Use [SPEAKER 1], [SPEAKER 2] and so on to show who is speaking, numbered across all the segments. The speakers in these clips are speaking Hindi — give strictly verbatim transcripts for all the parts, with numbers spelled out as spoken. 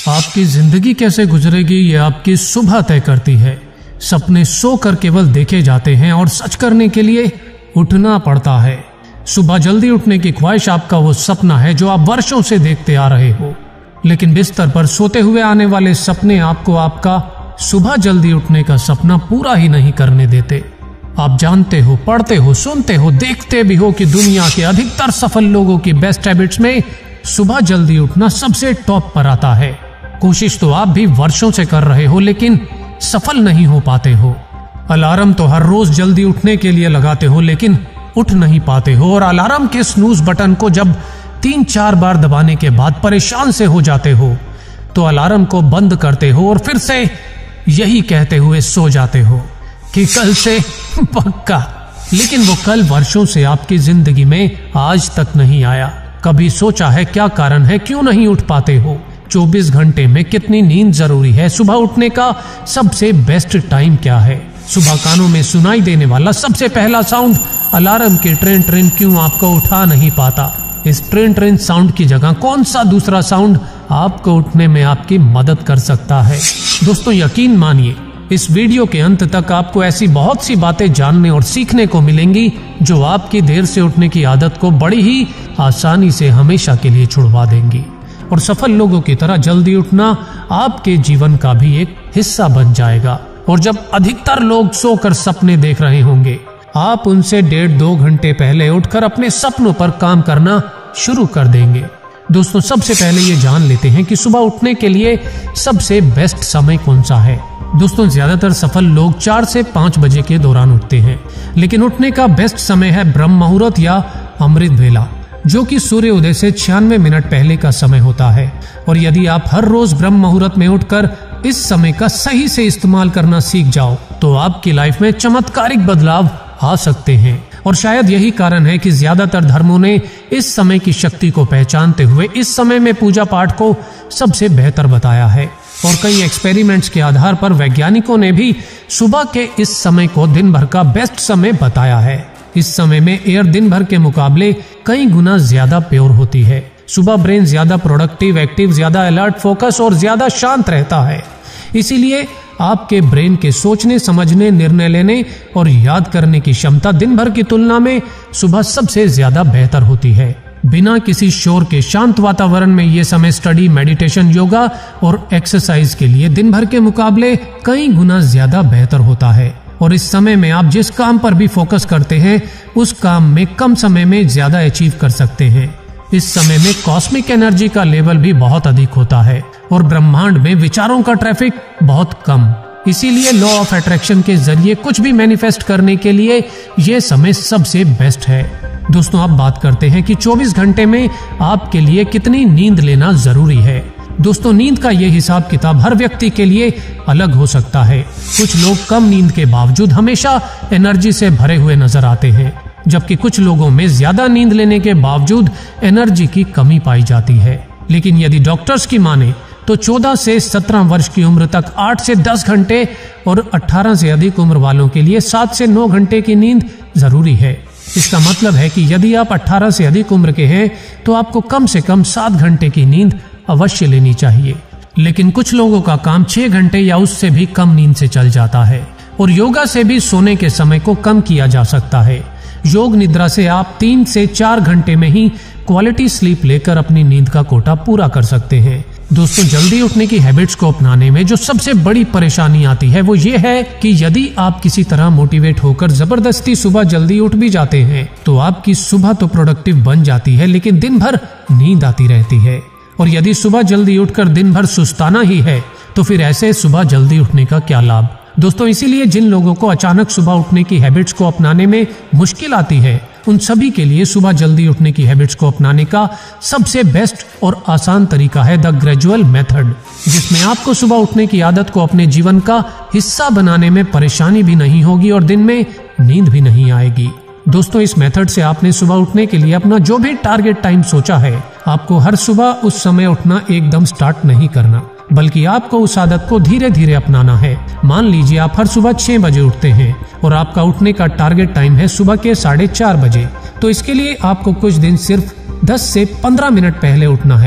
[SPEAKER 1] आपकी जिंदगी कैसे गुजरेगी ये आपकी सुबह तय करती है। सपने सोकर केवल देखे जाते हैं और सच करने के लिए उठना पड़ता है। सुबह जल्दी उठने की ख्वाहिश आपका वो सपना है जो आप वर्षों से देखते आ रहे हो, लेकिन बिस्तर पर सोते हुए आने वाले सपने आपको आपका सुबह जल्दी उठने का सपना पूरा ही नहीं करने देते। आप जानते हो, पढ़ते हो, सुनते हो, देखते भी हो कि दुनिया के अधिकतर सफल लोगों की बेस्ट हैबिट्स में सुबह जल्दी उठना सबसे टॉप पर आता है। कोशिश तो आप भी वर्षों से कर रहे हो, लेकिन सफल नहीं हो पाते हो। अलार्म तो हर रोज जल्दी उठने के लिए लगाते हो, लेकिन उठ नहीं पाते हो। और अलार्म के स्नूज बटन को जब तीन चार बार दबाने के बाद परेशान से हो जाते हो तो अलार्म को बंद करते हो और फिर से यही कहते हुए सो जाते हो कि कल से पक्का। लेकिन वो कल वर्षों से आपकी जिंदगी में आज तक नहीं आया। कभी सोचा है क्या कारण है, क्यों नहीं उठ पाते हो? चौबीस घंटे में कितनी नींद जरूरी है? सुबह उठने का सबसे बेस्ट टाइम क्या है? सुबह कानों में सुनाई देने वाला सबसे पहला साउंड अलार्म की ट्रेन ट्रेन क्यों आपको उठा नहीं पाता? इस ट्रेन ट्रेन साउंड की जगह कौन सा दूसरा साउंड आपको उठने में आपकी मदद कर सकता है? दोस्तों यकीन मानिए, इस वीडियो के अंत तक आपको ऐसी बहुत सी बातें जानने और सीखने को मिलेंगी जो आपकी देर से उठने की आदत को बड़ी ही आसानी से हमेशा के लिए छुड़वा देंगी। और सफल लोगों की तरह जल्दी उठना आपके जीवन का भी एक हिस्सा बन जाएगा। और जब अधिकतर लोग सोकर सपने देख रहे होंगे, आप उनसे डेढ़ दो घंटे पहले उठकर अपने सपनों पर काम करना शुरू कर देंगे। दोस्तों सबसे पहले ये जान लेते हैं कि सुबह उठने के लिए सबसे बेस्ट समय कौन सा है। दोस्तों ज्यादातर सफल लोग चार से पाँच बजे के दौरान उठते हैं, लेकिन उठने का बेस्ट समय है ब्रह्म मुहूर्त या अमृत वेला, जो कि सूर्य उदय से छियानवे मिनट पहले का समय होता है। और यदि आप हर रोज ब्रह्म मुहूर्त में उठकर इस समय का सही से इस्तेमाल करना सीख जाओ तो आपकी लाइफ में चमत्कारिक बदलाव आ सकते हैं। और शायद यही कारण है कि ज्यादातर धर्मों ने इस समय की शक्ति को पहचानते हुए इस समय में पूजा पाठ को सबसे बेहतर बताया है। और कई एक्सपेरिमेंट्स के आधार पर वैज्ञानिकों ने भी सुबह के इस समय को दिन भर का बेस्ट समय बताया है। इस समय में एयर दिन भर के मुकाबले कई गुना ज्यादा प्योर होती है। सुबह ब्रेन ज्यादा प्रोडक्टिव, एक्टिव, ज्यादा अलर्ट, फोकस और ज्यादा शांत रहता है। इसीलिए आपके ब्रेन के सोचने, समझने, निर्णय लेने और याद करने की क्षमता दिन भर की तुलना में सुबह सबसे ज्यादा बेहतर होती है। बिना किसी शोर के शांत वातावरण में ये समय स्टडी, मेडिटेशन, योगा और एक्सरसाइज के लिए दिन भर के मुकाबले कई गुना ज्यादा बेहतर होता है। और इस समय में आप जिस काम पर भी फोकस करते हैं उस काम में कम समय में ज्यादा अचीव कर सकते हैं। इस समय में कॉस्मिक एनर्जी का लेवल भी बहुत अधिक होता है और ब्रह्मांड में विचारों का ट्रैफिक बहुत कम। इसीलिए लॉ ऑफ अट्रैक्शन के जरिए कुछ भी मैनिफेस्ट करने के लिए यह समय सबसे बेस्ट है। दोस्तों आप बात करते हैं कि चौबीस घंटे में आपके लिए कितनी नींद लेना जरूरी है। दोस्तों नींद का ये हिसाब किताब हर व्यक्ति के लिए अलग हो सकता है। कुछ लोग कम नींद के बावजूद हमेशा एनर्जी से भरे हुए नजर आते हैं, जबकि कुछ लोगों में ज्यादा नींद लेने के बावजूद एनर्जी की कमी पाई जाती है। लेकिन यदि डॉक्टर्स की माने तो चौदह से सत्रह वर्ष की उम्र तक आठ से दस घंटे और अठारह से अधिक उम्र वालों के लिए सात से नौ घंटे की नींद जरूरी है। इसका मतलब है कि यदि आप अठारह से अधिक उम्र के हैं तो आपको कम से कम सात घंटे की नींद अवश्य लेनी चाहिए। लेकिन कुछ लोगों का काम छह घंटे या उससे भी कम नींद से चल जाता है। और योगा से भी सोने के समय को कम किया जा सकता है। योग निद्रा से आप तीन से चार घंटे में ही क्वालिटी स्लीप लेकर अपनी नींद का कोटा पूरा कर सकते हैं। दोस्तों जल्दी उठने की हैबिट्स को अपनाने में जो सबसे बड़ी परेशानी आती है वो ये है कि यदि आप किसी तरह मोटिवेट होकर जबरदस्ती सुबह जल्दी उठ भी जाते हैं तो आपकी सुबह तो प्रोडक्टिव बन जाती है, लेकिन दिन भर नींद आती रहती है। और यदि सुबह जल्दी उठकर दिन भर सुस्ताना ही है तो फिर ऐसे सुबह जल्दी उठने का क्या लाभ? दोस्तों इसीलिए जिन लोगों को अचानक सुबह उठने की हैबिट्स को अपनाने में मुश्किल आती है उन सभी के लिए सुबह जल्दी उठने की हैबिट्स को अपनाने का सबसे बेस्ट और आसान तरीका है द ग्रेजुअल मेथड, जिसमें आपको सुबह उठने की आदत को अपने जीवन का हिस्सा बनाने में परेशानी भी नहीं होगी और दिन में नींद भी नहीं आएगी। दोस्तों इस मेथड से आपने सुबह उठने के लिए अपना जो भी टारगेट टाइम सोचा है, आपको हर सुबह उस समय उठना एकदम स्टार्ट नहीं करना, बल्कि आपको उस आदत को धीरे धीरे अपनाना है। मान लीजिए आप हर सुबह छह बजे उठते हैं और आपका उठने का टारगेट टाइम है सुबह के साढ़े चार बजे, तो इसके लिए आपको कुछ दिन सिर्फ दस से पंद्रह मिनट पहले उठना है।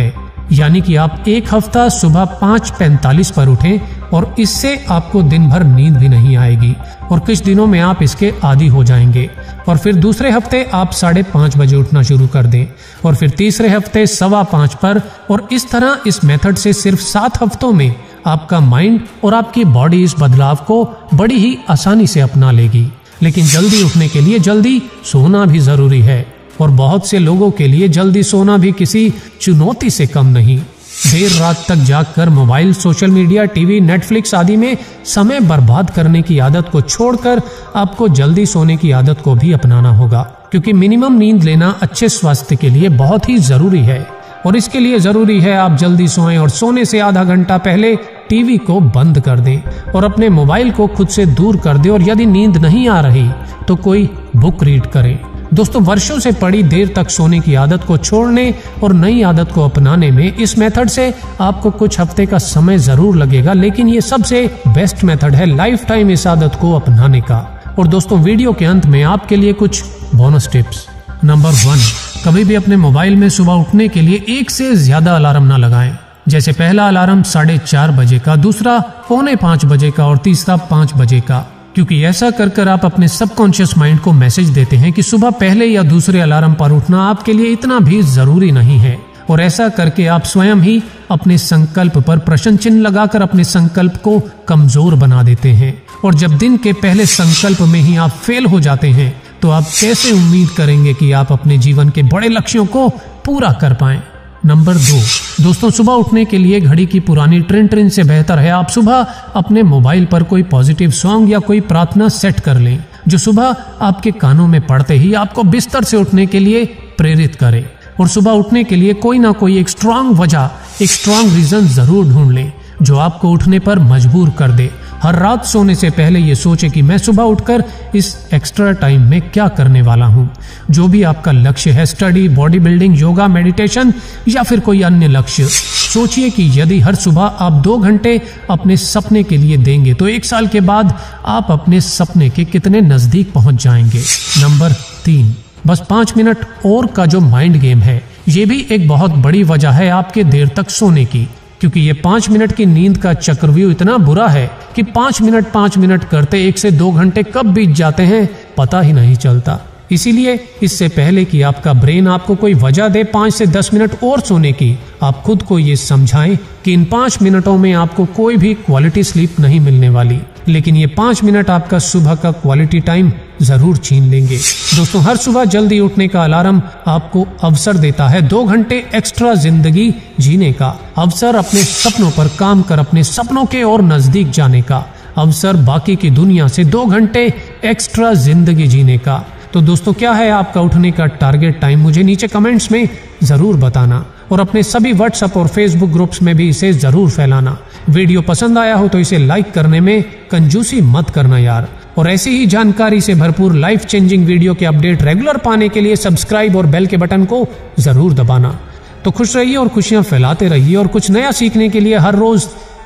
[SPEAKER 1] यानी कि आप एक हफ्ता सुबह पाँच पैंतालीस पर उठें और इससे आपको दिन भर नींद भी नहीं आएगी और कुछ दिनों में आप इसके आदी हो जाएंगे। और फिर दूसरे हफ्ते आप साढ़े पाँच बजे उठना शुरू कर दें और फिर तीसरे हफ्ते सवा पाँच पर, और इस तरह इस मेथड से सिर्फ सात हफ्तों में आपका माइंड और आपकी बॉडी इस बदलाव को बड़ी ही आसानी से अपना लेगी। लेकिन जल्दी उठने के लिए जल्दी सोना भी जरूरी है और बहुत से लोगों के लिए जल्दी सोना भी किसी चुनौती से कम नहीं। देर रात तक जागकर mobile, social media, TV, Netflix आदि में समय बर्बाद करने की आदत को छोड़कर आपको जल्दी सोने की आदत को भी अपनाना होगा, क्योंकि मिनिमम नींद लेना अच्छे स्वास्थ्य के लिए बहुत ही जरूरी है। और इसके लिए जरूरी है आप जल्दी सोएं और सोने से आधा घंटा पहले टीवी को बंद कर दें और अपने मोबाइल को खुद से दूर कर दें, और यदि नींद नहीं आ रही तो कोई बुक रीड करें। दोस्तों, वर्षों से पड़ी देर तक सोने की आदत को छोड़ने और नई आदत को अपनाने में इस मेथड से आपको कुछ हफ्ते का समय जरूर लगेगा, लेकिन ये सबसे बेस्ट मेथड है लाइफ टाइम इस आदत को अपनाने का। और दोस्तों, वीडियो के अंत में आपके लिए कुछ बोनस टिप्स। नंबर वन, कभी भी अपने मोबाइल में सुबह उठने के लिए एक से ज्यादा अलार्म ना लगाएं। जैसे पहला अलार्म साढ़े चार बजे का, दूसरा पौने पाँच बजे का और तीसरा पाँच बजे का, क्योंकि ऐसा कर कर आप अपने सबकॉन्शियस माइंड को मैसेज देते हैं कि सुबह पहले या दूसरे अलार्म पर उठना आपके लिए इतना भी जरूरी नहीं है। और ऐसा करके आप स्वयं ही अपने संकल्प पर प्रश्न चिन्ह लगाकर अपने संकल्प को कमजोर बना देते हैं। और जब दिन के पहले संकल्प में ही आप फेल हो जाते हैं तो आप कैसे उम्मीद करेंगे कि आप अपने जीवन के बड़े लक्ष्यों को पूरा कर पाएं। नंबर दो, दोस्तों, सुबह उठने के लिए घड़ी की पुरानी ट्रिन ट्रिन से बेहतर है आप सुबह अपने मोबाइल पर कोई पॉजिटिव सॉन्ग या कोई प्रार्थना सेट कर लें, जो सुबह आपके कानों में पड़ते ही आपको बिस्तर से उठने के लिए प्रेरित करे। और सुबह उठने के लिए कोई ना कोई एक स्ट्रांग वजह, एक स्ट्रांग रीजन जरूर ढूंढ लें जो आपको उठने पर मजबूर कर दे। हर रात सोने से पहले ये सोचे कि मैं सुबह उठकर इस एक्स्ट्रा टाइम में क्या करने वाला हूँ। जो भी आपका लक्ष्य है, study, body building, yoga, meditation या फिर कोई अन्य लक्ष्य, सोचिए कि यदि हर सुबह आप दो घंटे अपने सपने के लिए देंगे तो एक साल के बाद आप अपने सपने के कितने नजदीक पहुंच जाएंगे। नंबर तीन, बस पांच मिनट और का जो माइंड गेम है, ये भी एक बहुत बड़ी वजह है आपके देर तक सोने की, क्योंकि ये पांच मिनट की नींद का चक्रव्यूह इतना बुरा है कि पांच मिनट पांच मिनट करते एक से दो घंटे कब बीत जाते हैं पता ही नहीं चलता। इसीलिए इससे पहले कि आपका ब्रेन आपको कोई वजह दे पाँच से दस मिनट और सोने की, आप खुद को ये समझाएं कि इन पाँच मिनटों में आपको कोई भी क्वालिटी स्लीप नहीं मिलने वाली, लेकिन ये पाँच मिनट आपका सुबह का क्वालिटी टाइम जरूर छीन लेंगे। दोस्तों, हर सुबह जल्दी उठने का अलार्म आपको अवसर देता है दो घंटे एक्स्ट्रा जिंदगी जीने का, अवसर अपने सपनों पर काम कर अपने सपनों के और नजदीक जाने का, अवसर बाकी की दुनिया से दो घंटे एक्स्ट्रा जिंदगी जीने का। तो दोस्तों, क्या है आपका उठने का टारगेट टाइम, मुझे नीचे कमेंट्स में जरूर बताना और अपने सभी व्हाट्सएप और फेसबुक ग्रुप्स में भी इसे जरूर फैलाना। वीडियो पसंद आया हो तो इसे लाइक करने में कंजूसी मत करना यार। और ऐसी ही जानकारी से भरपूर लाइफ चेंजिंग वीडियो के अपडेट रेगुलर पाने के लिए सब्सक्राइब और बेल के बटन को जरूर दबाना। तो खुश रहिए और खुशियां फैलाते रहिए, और कुछ नया सीखने के लिए हर रोज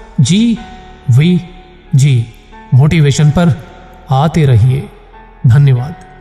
[SPEAKER 1] जी वी जी मोटिवेशन पर आते रहिए। धन्यवाद।